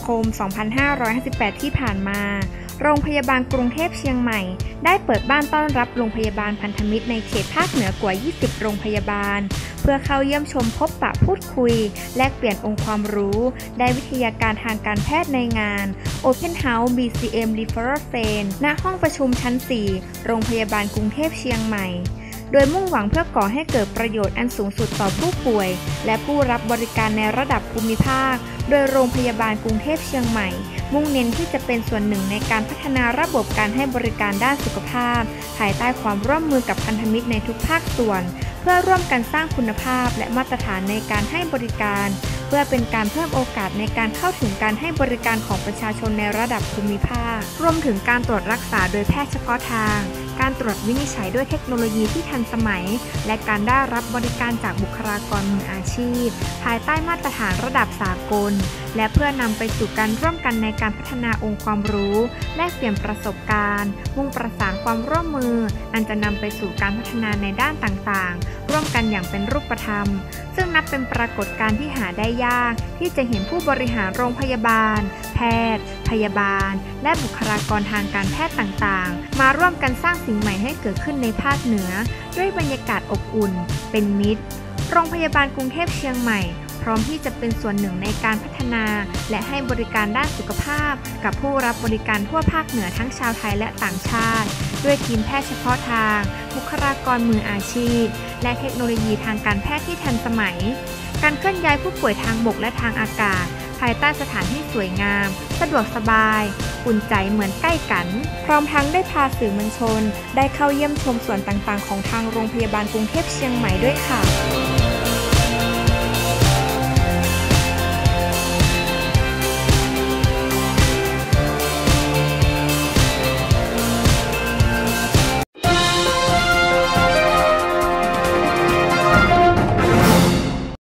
คม 2558 ที่ผ่านมาโรงพยาบาลกรุงเทพเชียงใหม่ได้เปิดบ้านต้อนรับโรงพยาบาลพันธมิตรในเขตภาคเหนือกว่า 20 โรงพยาบาลเพื่อเข้าเยี่ยมชมพบปะพูดคุยแลกเปลี่ยนองค์ความรู้ได้วิทยาการทางการแพทย์ในงาน Open House BCM Referral Fair ณ ห้องประชุมชั้น 4 โรงพยาบาลกรุงเทพเชียงใหม่โดยมุ่งหวังเพื่อก่อให้เกิดประโยชน์อันสูงสุดต่อผู้ป่วยและผู้รับบริการในระดับภูมิภาคโดยโรงพยาบาลกรุงเทพเชียงใหม่มุ่งเน้นที่จะเป็นส่วนหนึ่งในการพัฒนาระบบการให้บริการด้านสุขภาพภายใต้ความร่วมมือกับพันธมิตรในทุกภาคส่วนเพื่อร่วมกันสร้างคุณภาพและมาตรฐานในการให้บริการเพื่อเป็นการเพิ่มโอกาสในการเข้าถึงการให้บริการของประชาชนในระดับภูมิภาครวมถึงการตรวจรักษาโดยแพทย์เฉพาะทางการตรวจวินิจฉัยด้วยเทคโนโลยีที่ทันสมัยและการได้รับบริการจากบุคลากรมืออาชีพภายใต้มาตรฐานระดับสากลและเพื่อนำไปสู่การร่วมกันในการพัฒนาองค์ความรู้แลกเปลี่ยนประสบการณ์มุ่งประสานความร่วมมืออันจะนำไปสู่การพัฒนาในด้านต่างๆร่วมกันอย่างเป็นรูปธรรมซึ่งนับเป็นปรากฏการณ์ที่หาได้ยากที่จะเห็นผู้บริหารโรงพยาบาลแพทย์พยาบาลและบุคลากรทางการแพทย์ต่างๆมาร่วมกันสร้างสิ่งใหม่ให้เกิดขึ้นในภาคเหนือด้วยบรรยากาศอบอุ่นเป็นมิตรโรงพยาบาลกรุงเทพเชียงใหม่พร้อมที่จะเป็นส่วนหนึ่งในการพัฒนาและให้บริการด้านสุขภาพกับผู้รับบริการทั่วภาคเหนือทั้งชาวไทยและต่างชาติด้วยทีมแพทย์เฉพาะทางบุคลากรมืออาชีพและเทคโนโลยีทางการแพทย์ที่ทันสมัยการเคลื่อนย้ายผู้ป่วยทางบกและทางอากาศภายใต้สถานที่สวยงามสะดวกสบายอุ่นใจเหมือนใกล้กันพร้อมทั้งได้พาสื่อมวลชนได้เข้าเยี่ยมชมส่วนต่างๆของทางโรงพยาบาลกรุงเทพเชียงใหม่ด้วยค่ะ